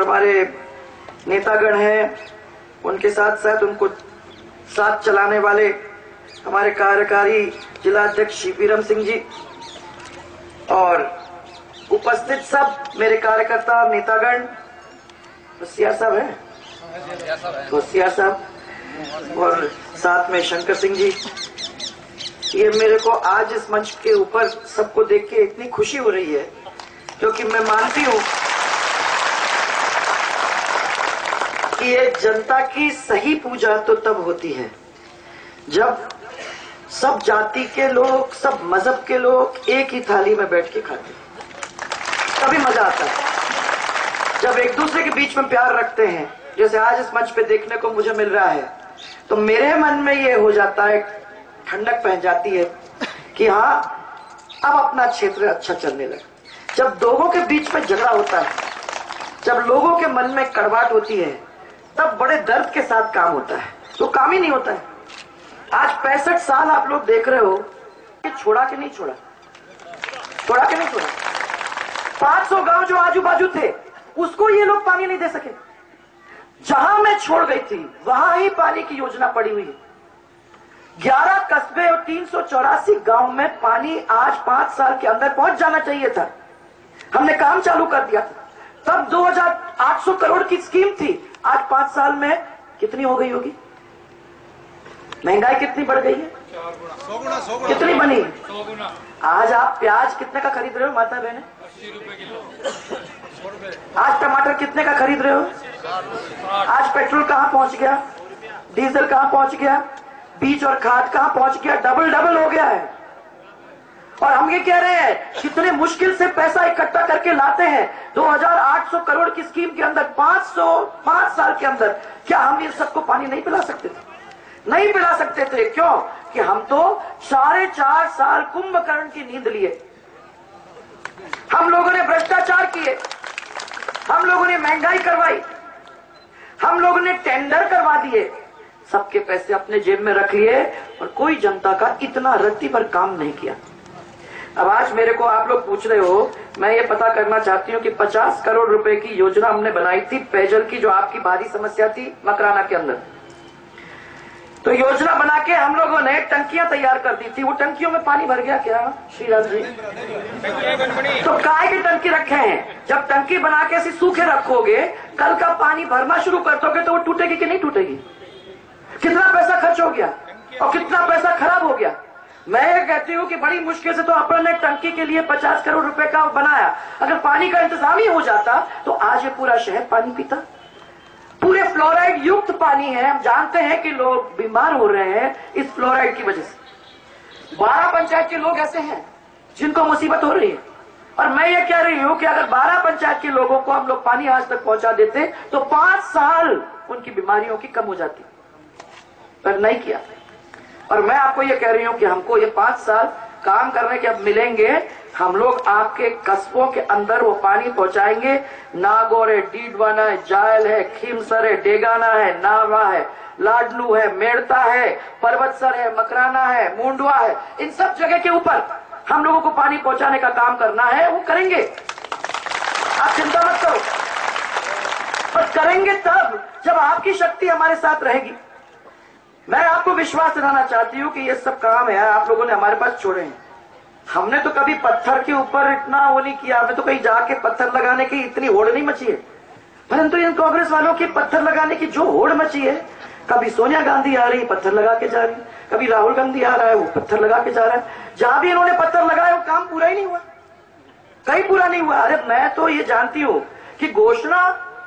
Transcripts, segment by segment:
हमारे नेतागण हैं, उनके साथ साथ उनको साथ चलाने वाले हमारे कार्यकारी जिला अध्यक्ष बीरम सिंह जी और उपस्थित सब मेरे कार्यकर्ता नेतागण, होशियार साहब है, होशियार साहब और साथ में शंकर सिंह जी। ये मेरे को आज इस मंच के ऊपर सबको देख के इतनी खुशी हो रही है, क्योंकि मैं मानती हूं कि ये जनता की सही पूजा तो तब होती है जब सब जाति के लोग, सब मजहब के लोग एक ही थाली में बैठ के खाते हैं, तभी मजा आता है। जब एक दूसरे के बीच में प्यार रखते हैं, जैसे आज इस मंच पे देखने को मुझे मिल रहा है, तो मेरे मन में ये हो जाता है, ठंडक पहन जाती है कि हाँ अब अपना क्षेत्र अच्छा चलने लगा। जब लोगों के बीच में झगड़ा होता है, जब लोगों के मन में कड़वाहट होती है, तब बड़े दर्द के साथ काम होता है, तो काम ही नहीं होता है। आज 65 साल आप लोग देख रहे हो, छोड़ा कि नहीं छोड़ा, छोड़ा कि नहीं छोड़ा। 500 गांव जो आजू बाजू थे उसको ये लोग पानी नहीं दे सके। जहां मैं छोड़ गई थी वहां ही पानी की योजना पड़ी हुई है। 11 कस्बे और 384 गांव में पानी आज 5 साल के अंदर पहुंच जाना चाहिए था। हमने काम चालू कर दिया था। तब 2800 करोड़ की स्कीम थी, आज 5 साल में कितनी हो गई होगी? महंगाई कितनी बढ़ गई है? 100 गुना कितनी बनी? 100 गुना। आज आप प्याज कितने का खरीद रहे हो माता बहने? 80 रुपए किलो। आज टमाटर कितने का खरीद रहे हो? 60। आज पेट्रोल कहां पहुंच गया? डीजल कहां पहुंच गया? बीज और खाद कहां पहुंच गया? डबल हो गया है। और हम ये कह रहे हैं, कितने मुश्किल से पैसा इकट्ठा करके लाते हैं। 2800 करोड़ की स्कीम के अंदर 5 साल के अंदर क्या हम इन सबको पानी नहीं पिला सकते थे? नहीं पिला सकते थे। क्यों? कि हम तो 4.5 साल कुंभकर्ण की नींद लिए। हम लोगों ने भ्रष्टाचार किए, हम लोगों ने महंगाई करवाई, हम लोगों ने टेंडर करवा दिए, सबके पैसे अपने जेब में रख लिए और कोई जनता का इतना रत्ती भर काम नहीं किया। अब आज मेरे को आप लोग पूछ रहे हो, मैं ये पता करना चाहती हूँ कि 50 करोड़ रुपए की योजना हमने बनाई थी पेयजल की, जो आपकी भारी समस्या थी मकराना के अंदर। तो योजना बना के हम लोगों ने टंकियां तैयार कर दी थी। वो टंकियों में पानी भर गया क्या श्रीराम जी? तो काय की टंकी रखे हैं? जब टंकी बना के ऐसी सूखे रखोगे, कल का पानी भरना शुरू कर दोगे तो वो टूटेगी कि नहीं टूटेगी? कितना पैसा खर्च हो गया और कितना पैसा खराब हो गया। मैं ये कहती हूँ कि बड़ी मुश्किल से तो अपन ने टंकी के लिए 50 करोड़ रुपए का बनाया। अगर पानी का इंतजाम ही हो जाता तो आज ये पूरा शहर पानी पीता। पूरे फ्लोराइड युक्त पानी है। हम जानते हैं कि लोग बीमार हो रहे हैं इस फ्लोराइड की वजह से। 12 पंचायत के लोग ऐसे हैं जिनको मुसीबत हो रही है। और मैं ये कह रही हूं कि अगर 12 पंचायत के लोगों को हम लोग पानी आज तक पहुंचा देते तो 5 साल उनकी बीमारियों की कम हो जाती, पर नहीं किया। और मैं आपको ये कह रही हूं कि हमको ये 5 साल काम करने के अब मिलेंगे। हम लोग आपके कस्बों के अंदर वो पानी पहुंचाएंगे। नागौर है, डीडवाना है, जायल है, खीमसर है, डेगाना है, नावा है, लाडलू है, मेड़ता है, पर्वतसर है, मकराना है, मुंडवा है, इन सब जगह के ऊपर हम लोगों को पानी पहुंचाने का काम करना है। वो करेंगे, आप चिंता मत करो। पर करेंगे तब जब आपकी शक्ति हमारे साथ रहेगी। मैं आपको विश्वास दिलाना चाहती हूँ कि ये सब काम है आप लोगों ने हमारे पास छोड़े हैं। हमने तो कभी पत्थर के ऊपर इतना वो नहीं किया, हमें तो कहीं जाके पत्थर लगाने की इतनी होड़ नहीं मची है। परंतु इन कांग्रेस वालों की पत्थर लगाने की जो होड़ मची है, कभी सोनिया गांधी आ रही पत्थर लगा के जा रही, कभी राहुल गांधी आ रहा है वो पत्थर लगा के जा रहा है। जहां भी इन्होंने पत्थर लगाया वो काम पूरा ही नहीं हुआ, कहीं पूरा नहीं हुआ। अरे मैं तो ये जानती हूँ कि घोषणा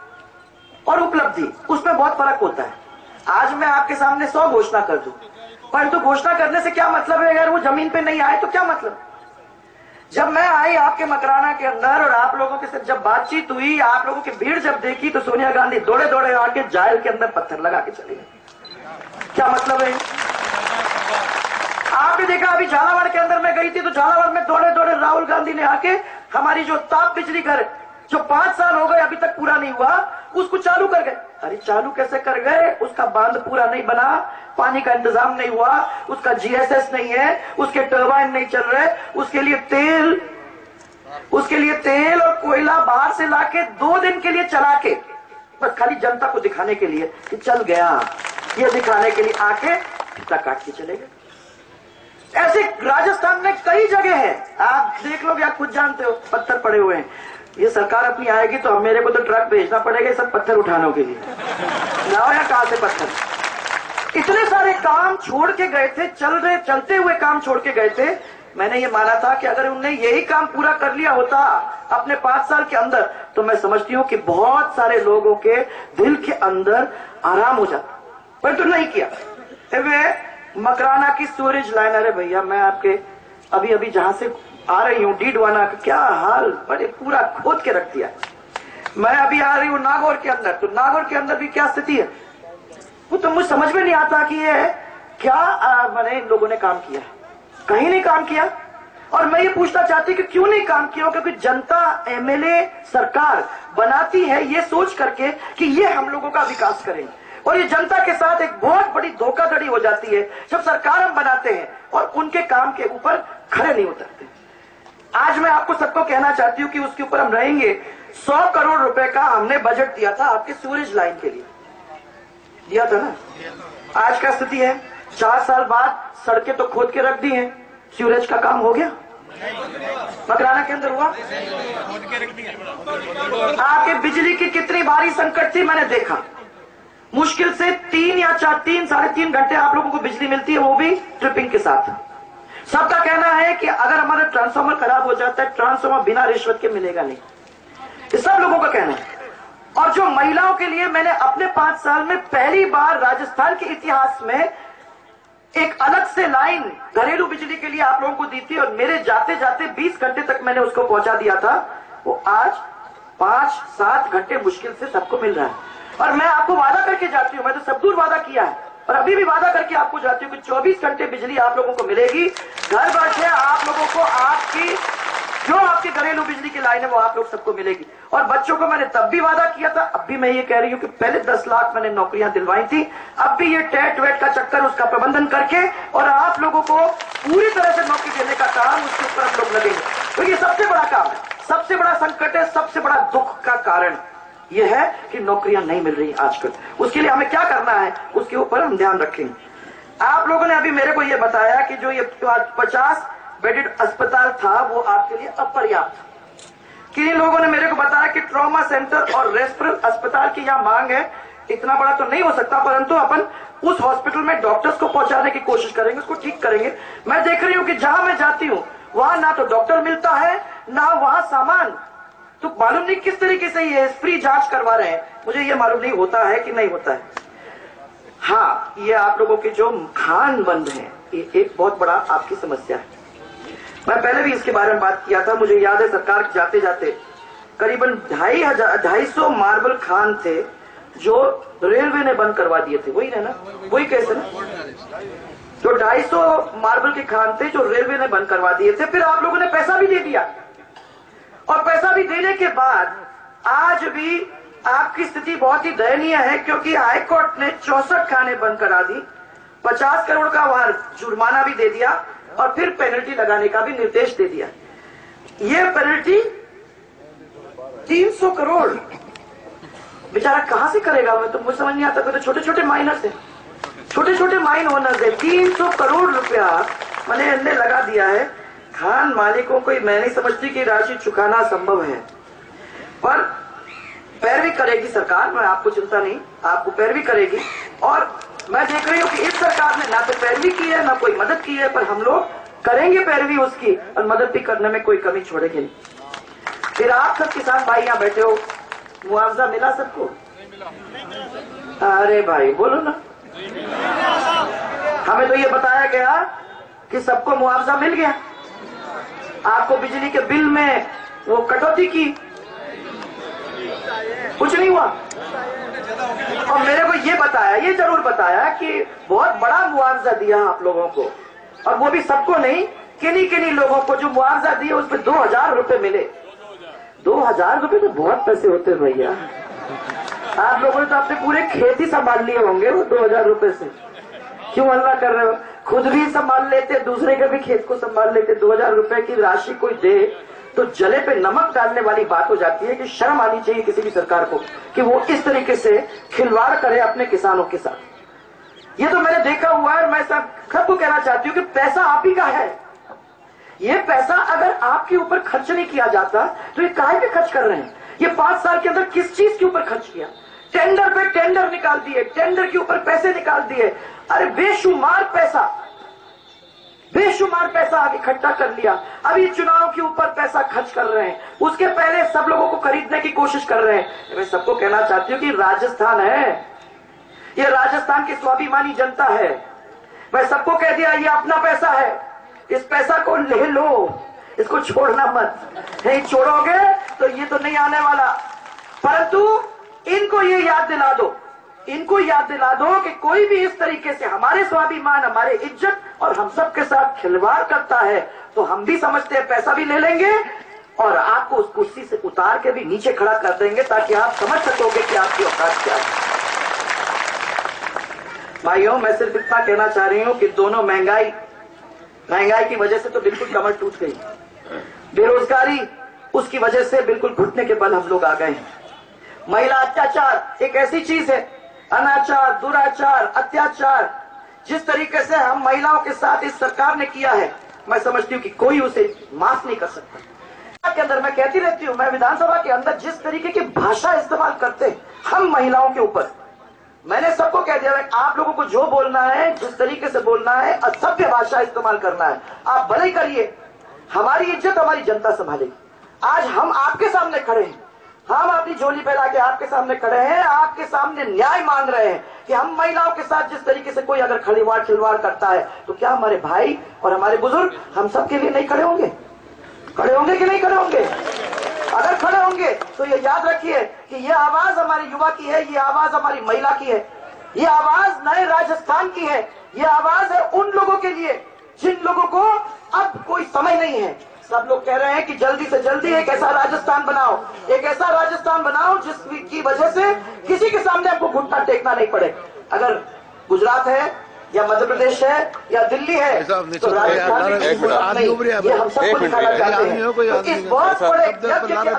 और उपलब्धि उसमें बहुत फर्क होता है। आज मैं आपके सामने 100 घोषणा कर दूं, परंतु घोषणा करने से क्या मतलब है अगर वो जमीन पे नहीं आए तो क्या मतलब? जब मैं आई आपके मकराना के अंदर और आप लोगों के साथ जब बातचीत हुई, आप लोगों की भीड़ जब देखी, तो सोनिया गांधी दौड़े दौड़े आके जायल के अंदर पत्थर लगा के चले गए। क्या मतलब है? आपने देखा अभी झालावाड़ के अंदर मैं गई थी तो झालावाड़ में दौड़े दौड़े राहुल गांधी ने आके हमारी जो ताप बिजली घर जो 5 साल हो गए अभी तक पूरा नहीं हुआ, उसको चालू कर गए। अरे चालू कैसे कर गए? उसका बांध पूरा नहीं बना, पानी का इंतजाम नहीं हुआ, उसका जीएसएस नहीं है, उसके टर्बाइन नहीं चल रहे, उसके लिए तेल और कोयला बाहर से लाके 2 दिन के लिए चला के जनता को दिखाने के लिए कि चल गया, ये दिखाने के लिए आके फीता काट के चले गए। ऐसे राजस्थान में कई जगह है, आप देख लो, आप खुद जानते हो, पत्थर पड़े हुए हैं। ये सरकार अपनी आएगी तो अब मेरे को तो ट्रक भेजना पड़ेगा सब पत्थर उठाने के लिए। लाओ या कहां से पत्थर। इतने सारे काम छोड़ के गए थे, चलते हुए काम छोड़ के गए थे। मैंने ये माना था कि अगर उन्होंने यही काम पूरा कर लिया होता अपने 5 साल के अंदर, तो मैं समझती हूँ कि बहुत सारे लोगों के दिल के अंदर आराम हो जाता, परंतु नहीं किया। वे मकराना की सूरज लाइन, अरे भैया मैं आपके अभी जहां से आ रही हूँ डीडवाना का क्या हाल, बड़े पूरा खोद के रख दिया। मैं अभी आ रही हूँ नागौर के अंदर, तो नागौर के अंदर भी क्या स्थिति है वो तो मुझे समझ में नहीं आता कि ये क्या मैंने इन लोगों ने काम किया, कहीं नहीं काम किया। और मैं ये पूछना चाहती कि क्यों नहीं काम किया, क्योंकि जनता एमएलए सरकार बनाती है ये सोच करके कि ये हम लोगों का विकास करेंगे, और ये जनता के साथ एक बहुत बड़ी धोखाधड़ी हो जाती है जब सरकार हम बनाते हैं और उनके काम के ऊपर खड़े नहीं उतरते। आज मैं आपको सबको कहना चाहती हूँ कि उसके ऊपर हम रहेंगे। 100 करोड़ रुपए का हमने बजट दिया था आपके सूरज लाइन के लिए, दिया था ना। आज क्या स्थिति है, 4 साल बाद सड़कें तो खोद के रख दी हैं, सूरज का काम हो गया? मकराना के अंदर हुआ? आपके बिजली की कितनी भारी संकट थी, मैंने देखा। मुश्किल से 3 साढ़े 3 घंटे आप लोगों को बिजली मिलती है, वो भी ट्रिपिंग के साथ। सबका कहना है कि अगर हमारा ट्रांसफार्मर खराब हो जाता है, ट्रांसफार्मर बिना रिश्वत के मिलेगा नहीं, ये सब लोगों का कहना है। और जो महिलाओं के लिए मैंने अपने 5 साल में पहली बार राजस्थान के इतिहास में एक अलग से लाइन घरेलू बिजली के लिए आप लोगों को दी थी, और मेरे जाते जाते 20 घंटे तक मैंने उसको पहुंचा दिया था, वो आज 5-7 घंटे मुश्किल से सबको मिल रहा है। और मैं आपको वादा करके जाती हूँ, मैं तो सब दूर वादा किया है और अभी भी वादा करके आपको जाती हूँ कि 24 घंटे बिजली आप लोगों को मिलेगी। घर बैठे आप लोगों को आपकी जो आपकी घरेलू बिजली की लाइन है वो आप लोग सबको मिलेगी। और बच्चों को मैंने तब भी वादा किया था, अब भी मैं ये कह रही हूँ कि पहले 10 लाख मैंने नौकरियां दिलवाई थी, अब भी ये टेट वेट का चक्कर उसका प्रबंधन करके और आप लोगों को पूरी तरह से नौकरी देने का काम, उसके ऊपर हम लोग लगेंगे। तो ये सबसे बड़ा काम है, सबसे बड़ा संकट है, सबसे बड़ा दुख का कारण यह है कि नौकरियां नहीं मिल रही आजकल। उसके लिए हमें क्या करना है उसके ऊपर हम ध्यान रखेंगे। आप लोगों ने अभी मेरे को यह बताया कि जो ये 50 बेडेड अस्पताल था वो आपके लिए अपर्याप्त था। किन लोगों ने मेरे को बताया कि ट्रॉमा सेंटर और रेफरल अस्पताल की यहाँ मांग है, इतना बड़ा तो नहीं हो सकता, परंतु अपन उस हॉस्पिटल में डॉक्टर्स को पहुंचाने की कोशिश करेंगे, उसको ठीक करेंगे। मैं देख रही हूँ कि जहां मैं जाती हूँ वहां ना तो डॉक्टर मिलता है ना वहां सामान, तो मालूम नहीं किस तरीके से ये फ्री जांच करवा रहे हैं, मुझे ये मालूम नहीं होता है कि नहीं होता है। हाँ, ये आप लोगों के जो खान बंद है ये एक बहुत बड़ा आपकी समस्या है। मैं पहले भी इसके बारे में बात किया था, मुझे याद है सरकार जाते जाते करीबन 250 मार्बल खान थे जो रेलवे ने बंद करवा दिए थे। वही है ना, वही कैसे ना, जो 250 मार्बल के खान थे जो रेलवे ने बंद करवा दिए थे। फिर आप लोगों ने पैसा भी दे दिया, और पैसा भी देने के बाद आज भी आपकी स्थिति बहुत ही दयनीय है, क्योंकि हाईकोर्ट ने 64 खाने बंद करा दी, 50 करोड़ का वहां जुर्माना भी दे दिया और फिर पेनल्टी लगाने का भी निर्देश दे दिया। ये पेनल्टी 300 करोड़ बेचारा कहां से करेगा, मैं तो मुझे समझ नहीं आता। तो छोटे छोटे माइनर्स है, छोटे छोटे माइन ओनर्स है, 300 करोड़ रुपया मैंने लगा दिया है। खान मालिकों को मैं नहीं समझती कि राशि चुकाना संभव है, पर पैरवी करेगी सरकार, मैं आपको चिंता नहीं, आपको पैरवी करेगी। और मैं देख रही हूँ कि इस सरकार ने ना तो पैरवी की है ना कोई मदद की है, पर हम लोग करेंगे पैरवी उसकी, और मदद भी करने में कोई कमी छोड़ेंगे नहीं। फिर आप सब किसान भाई यहाँ बैठे हो, मुआवजा मिला सबको? अरे भाई बोलो ना, हमें तो ये बताया गया कि सबको मुआवजा मिल गया, आपको बिजली के बिल में वो कटौती की, कुछ नहीं हुआ। और मेरे को ये बताया, ये जरूर बताया कि बहुत बड़ा मुआवजा दिया आप लोगों को, और वो भी सबको नहीं, किन्हीं लोगों को जो मुआवजा दिया उस पर 2000 रुपए मिले। 2000 रुपए तो बहुत पैसे होते भैया, आप लोगों ने तो अपने पूरे खेत ही संभाल लिए होंगे वो 2000 रुपए से। क्यों हल्ला कर रहे हो, खुद भी संभाल लेते, दूसरे के भी खेत को संभाल लेते। 2000 रुपए की राशि कोई दे तो जले पे नमक डालने वाली बात हो जाती है कि शर्म आनी चाहिए किसी भी सरकार को कि वो इस तरीके से खिलवाड़ करे अपने किसानों के साथ। ये तो मैंने देखा हुआ है। मैं सबको कहना चाहती हूँ कि पैसा आप ही का है। ये पैसा अगर आपके ऊपर खर्च नहीं किया जाता तो ये काहे पे खर्च कर रहे हैं? ये 5 साल के अंदर किस चीज के ऊपर खर्च किया? टेंडर पे टेंडर निकाल दिए, टेंडर के ऊपर पैसे निकाल दिए। अरे बेशुमार पैसा आप इकट्ठा कर लिया। अभी चुनाव के ऊपर पैसा खर्च कर रहे हैं, उसके पहले सब लोगों को खरीदने की कोशिश कर रहे हैं। मैं सबको कहना चाहती हूँ कि राजस्थान है, ये राजस्थान की स्वाभिमानी जनता है। मैं सबको कह दिया ये अपना पैसा है, इस पैसा को ले लो, इसको छोड़ना मत। नहीं छोड़ोगे तो ये तो नहीं आने वाला। परंतु इनको ये याद दिला दो, इनको याद दिला दो कि कोई भी इस तरीके से हमारे स्वाभिमान, हमारे इज्जत और हम सब के साथ खिलवाड़ करता है तो हम भी समझते हैं पैसा भी ले लेंगे और आपको उस कुर्सी से उतार के भी नीचे खड़ा कर देंगे ताकि आप समझ सकोगे कि आपकी औकात क्या है। भाइयों, मैं सिर्फ इतना कहना चाह रही हूं कि दोनों महंगाई की वजह से तो बिल्कुल कमर टूट गई, बेरोजगारी उसकी वजह से बिल्कुल घुटने के बल हम लोग आ गए हैं। महिला अत्याचार एक ऐसी चीज है, अनाचार, दुराचार, अत्याचार, जिस तरीके से हम महिलाओं के साथ इस सरकार ने किया है, मैं समझती हूँ कि कोई उसे माफ नहीं कर सकता। के अंदर मैं कहती रहती हूँ, मैं विधानसभा के अंदर जिस तरीके की भाषा इस्तेमाल करते हैं हम महिलाओं के ऊपर, मैंने सबको कह दिया आप लोगों को जो बोलना है, जिस तरीके से बोलना है, असभ्य भाषा इस्तेमाल करना है, आप भले ही करिए। हमारी इज्जत हमारी जनता संभालेगी। आज हम आपके सामने खड़े हैं, हम अपनी झोली फैला के आपके सामने खड़े हैं, आपके सामने न्याय मांग रहे हैं कि हम महिलाओं के साथ जिस तरीके से कोई अगर खिलवाड़ करता है तो क्या हमारे भाई और हमारे बुजुर्ग हम सब के लिए नहीं खड़े होंगे? खड़े होंगे कि नहीं खड़े होंगे? अगर खड़े होंगे तो ये याद रखिए कि ये आवाज हमारी युवा की है, ये आवाज हमारी महिला की है, ये आवाज नए राजस्थान की है, ये आवाज है उन लोगों के लिए जिन लोगों को अब कोई समय नहीं है। सब लोग कह रहे हैं कि जल्दी से जल्दी एक ऐसा राजस्थान बनाओ, एक ऐसा राजस्थान बनाओ जिसकी वजह से किसी के सामने आपको घुटना टेकना नहीं पड़े। अगर गुजरात है या मध्य प्रदेश है या दिल्ली है तो राजस्थान नहीं, ये हम सबको दिखाना चाहते हैं। तो इस बहुत बड़े यज्ञ के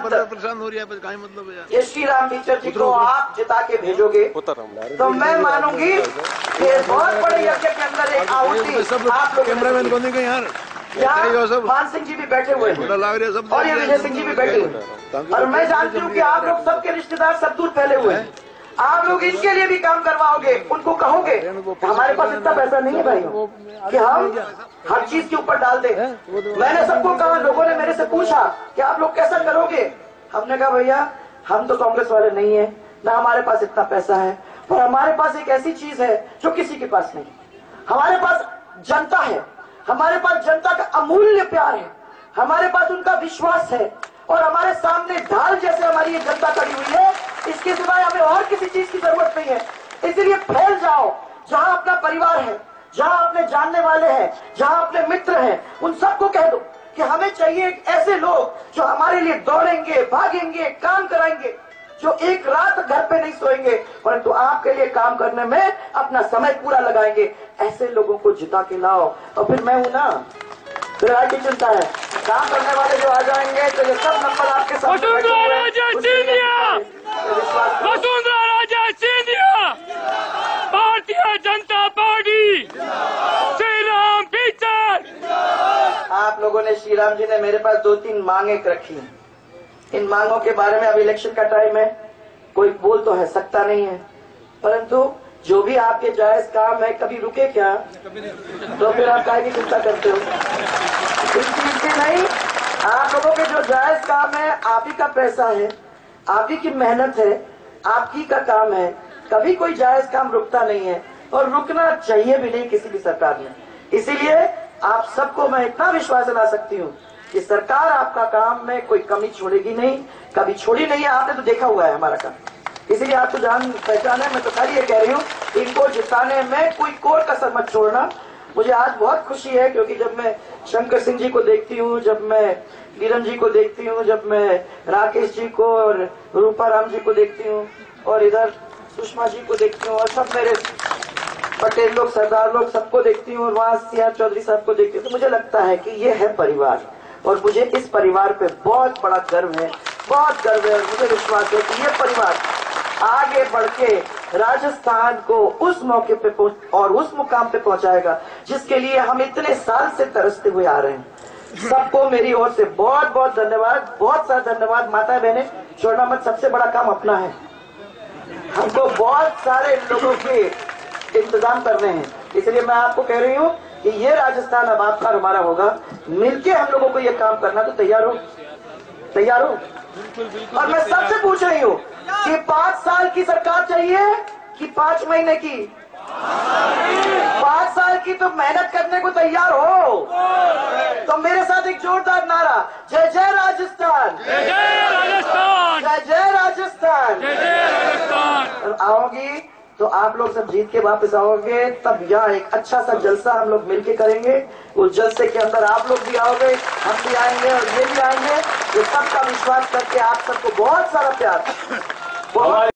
अंदर ये श्री राम टीचर जी को आप जिता के भेजोगे तो मैं मानूंगी कि बहुत बड़े यज्ञ के अंदर एक आहुति आप लोग। मान सिंह जी भी बैठे हुए हैं और ये विजय सिंह जी भी बैठे हुए हैं और मैं जानती हूँ कि आप लोग सबके रिश्तेदार सब दूर फैले हुए हैं। आप लोग इनके लिए भी काम करवाओगे, उनको कहोगे हमारे पास इतना पैसा नहीं है भाइयों कि हम हर चीज के ऊपर डाल दें। मैंने सबको कहा, लोगों ने मेरे से पूछा कि आप लोग कैसा करोगे? हमने कहा भैया हम तो कांग्रेस वाले नहीं है, ना हमारे पास इतना पैसा है, पर हमारे पास एक ऐसी चीज है जो किसी के पास नहीं। हमारे पास जनता है, हमारे पास जनता का अमूल्य प्यार है, हमारे पास उनका विश्वास है और हमारे सामने ढाल जैसे हमारी ये जनता खड़ी हुई है। इसके सिवाय हमें और किसी चीज की जरूरत नहीं है। इसलिए फैल जाओ, जहां अपना परिवार है, जहां अपने जानने वाले हैं, जहां अपने मित्र हैं, उन सबको कह दो कि हमें चाहिए ऐसे लोग जो हमारे लिए दौड़ेंगे, भागेंगे, काम कराएंगे, जो एक रात घर पे नहीं सोएंगे परंतु आपके लिए काम करने में अपना समय पूरा लगाएंगे। ऐसे लोगों को जिता के लाओ और फिर मैं हूं ना, फिर आगे चिंता है। काम करने वाले जो आ जाएंगे तो ये सब नंबर आपके सामने वसुंधरा राजे सिंधिया, भारतीय जनता पार्टी, श्री राम टीचर। आप लोगों ने, श्री राम जी ने मेरे पास 2-3 मांगे रखी हैं। इन मांगों के बारे में अब इलेक्शन का टाइम है, कोई बोल तो है सकता नहीं है, परंतु जो भी आपके जायज काम है कभी रुके क्या? तो फिर आप काहे की चिंता करते हो? इस चीज की नहीं, आप लोगों के जो जायज काम है, आप ही का पैसा है, आप ही की मेहनत है, आप ही का काम है, कभी कोई जायज काम रुकता नहीं है और रुकना चाहिए भी नहीं किसी भी सरकार में। इसीलिए आप सबको मैं इतना विश्वास दिला सकती हूँ कि सरकार आपका काम में कोई कमी छोड़ेगी नहीं, कभी छोड़ी नहीं है। आपने तो देखा हुआ है हमारा काम, इसीलिए आपको जान पहचान है। मैं तो खाली ये कह रही हूँ, इनको जिताने में कोई कोर कसर मत छोड़ना। मुझे आज बहुत खुशी है क्योंकि जब मैं शंकर सिंह जी को देखती हूँ, जब मैं किरण जी को देखती हूँ, जब मैं राकेश जी को और रूपाराम जी को देखती हूँ और इधर सुषमा जी को देखती हूँ और सब मेरे पटेल लोग, सरदार लोग, सबको देखती हूँ और वहाँ सिया चौधरी साहब को देखती हूँ, तो मुझे लगता है कि ये है परिवार। और मुझे इस परिवार पे बहुत बड़ा गर्व है, बहुत गर्व है। और मुझे विश्वास है कि ये परिवार आगे बढ़ के राजस्थान को उस मौके पे और उस मुकाम पे पहुंचाएगा जिसके लिए हम इतने साल से तरसते हुए आ रहे हैं। सबको मेरी ओर से बहुत बहुत धन्यवाद, बहुत सारा धन्यवाद। माता बहने, छोड़ना मत, सबसे बड़ा काम अपना है। हमको बहुत सारे लोगों के इंतजाम करने हैं, इसलिए मैं आपको कह रही हूँ कि ये राजस्थान अब आपका और हमारा होगा। मिलके हम लोगों को ये काम करना, तो तैयार हो? तैयार हो? और मैं सबसे पूछ रही हूँ कि 5 साल की सरकार चाहिए कि 5 महीने की? 5 साल की तो मेहनत करने को तैयार हो तो मेरे साथ एक जोरदार नारा, जय जय राजस्थान, जय जय राजस्थान, जय जय राजस्थान। जय जय राजस्थान। आओगी तो आप लोग सब जीत के वापस आओगे, तब यहाँ एक अच्छा सा जलसा हम लोग मिलके करेंगे। उस जलसे के अंदर आप लोग भी आओगे, हम भी आएंगे और ये भी आएंगे। ये सबका विश्वास करके आप सबको बहुत सारा प्यार, बहुत